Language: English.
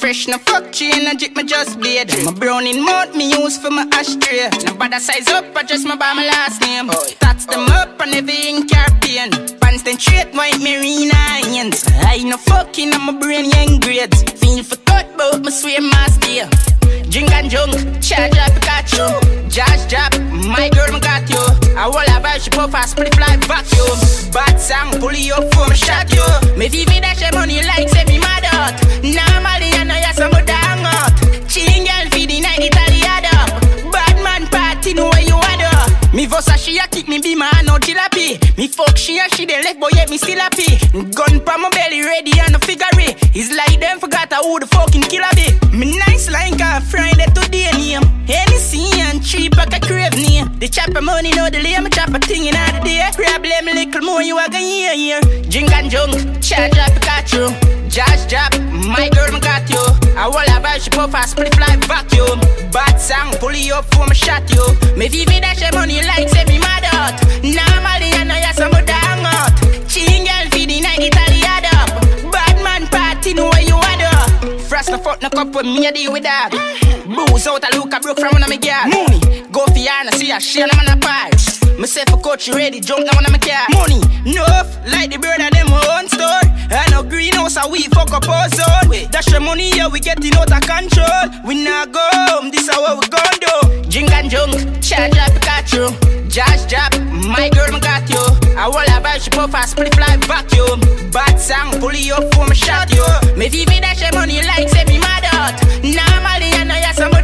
fresh, no fuck chain, I drip my just blade. My browning mouth, me use for my ashtray. No bother size up, I just my by my last name. Tats them up and everything Caribbean. Pants then straight, white marine irons. I no fucking on my brain, young grades. Feel for cut, but my swear master. Drink and junk, charge up Pikachu. Josh drop, my girl, me got you. I will have a ship up, I split fly vacuum. Bad song, pull you up for me shot you. Me vivi dash money like say me mad out. Normally I know ya some dang out. Chilling girl feed the night Italy up. Bad man party know where you are. Me vosa she a kick me be my no jilapi. Me fuck she and she dey left boy yet me still happy. Gun pa my belly ready and no figure it. It's like them forgot who the fucking killer be. Me nice like a Friday today name. Hennessy and cheap like a crave name. The chopper money no delay, me chop a thing in the day. Problem little more you a gonna hear. Drink and junk, charge up Pikachu. Josh drop, my girl me got you. I will have a ship up, I split fly vacuum. Bad song, pull you up for me shot you. Me vivi dash money like say me mad out. Normally I know ya some dang out. Chilling girl feed the night Italy up. Bad man party know where you are. Frost no fuck no cup with me a deal with that. Booze out a look I broke from one of me girl. Money, go for ya and see a share them on a pie. Myself a coach ready, jump down on my car. Money, enough, like the bird at them own store. I know greenhouse and we fuck up our zone. Dash the money here, we getting out of control. We not go home, this is what we gon' do. Drink and junk, charge up Pikachu. Josh drop, my girl me got you. I will have a ship up, I split fly vacuum. Bad song, pull you up for me shot you. Me vivi dash the money like say me mad out. Normally I know ya some